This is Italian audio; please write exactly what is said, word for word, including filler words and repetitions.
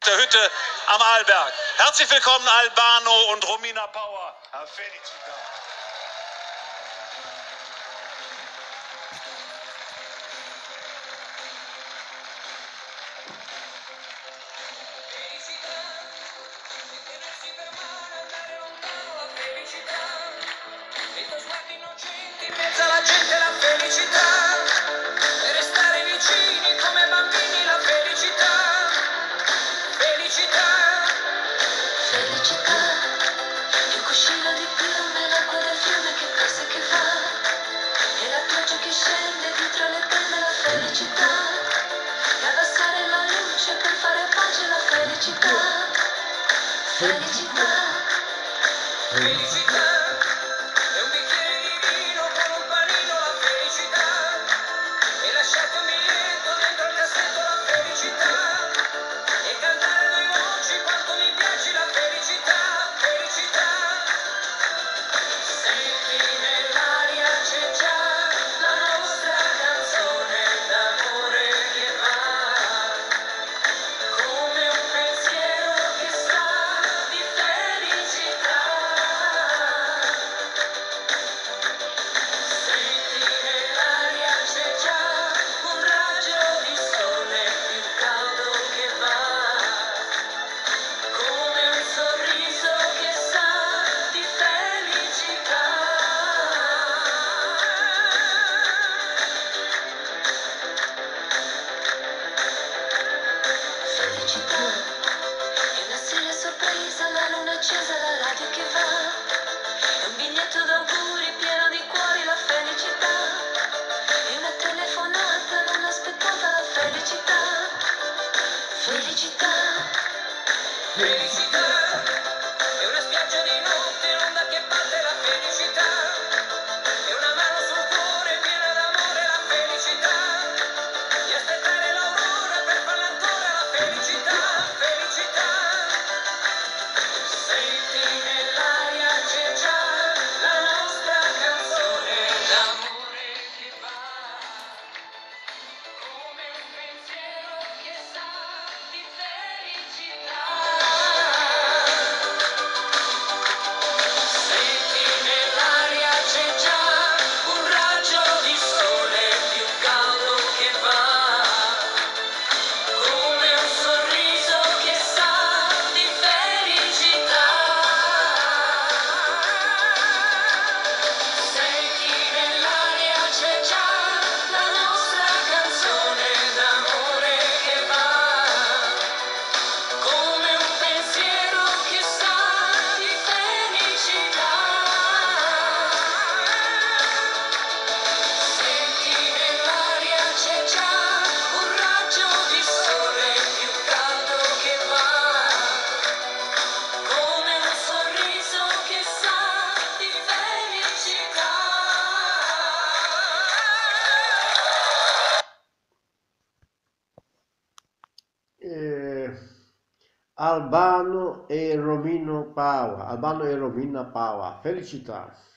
der Hütte am Arlberg. Herzlich willkommen Bano und Romina Power. Felicita. In mezzo alla gente la felicità, e restare vicini come bambini la felicità, felicità, felicità, più cuscino di piume, l'acqua del fiume che passa e che va, e la pioggia che scende dietro le tende la felicità, e abbassare la luce per fare pace la felicità, felicità, felicità. E una sera sorpresa, la luna accesa, la radio che va, e un biglietto d'auguri pieno di cuori, la felicità, e una telefonata non aspettata, la felicità, felicità, felicità, e una spiaggia di notte, un'onda che batte, la felicità, e una mano sul cuore piena d'amore, la felicità, e aspettare l'aurora per farla ancora, la felicità, felicità. Senti nell'aria c'è già la nostra canzone d'amore che va, come un pensiero che sa di felicità. Senti nell'aria c'è già un raggio di sole più caldo che va, come un sorriso che sa di felicità. Senti nell'aria c'è già la nostra canzone d'amore che va, come un pensiero che sa di felicità. Senti nell'aria c'è già un raggio di sole più caldo che va, come un sorriso che sa di felicità. eh, Albano e Romino Power, Albano e Romina Power, felicità.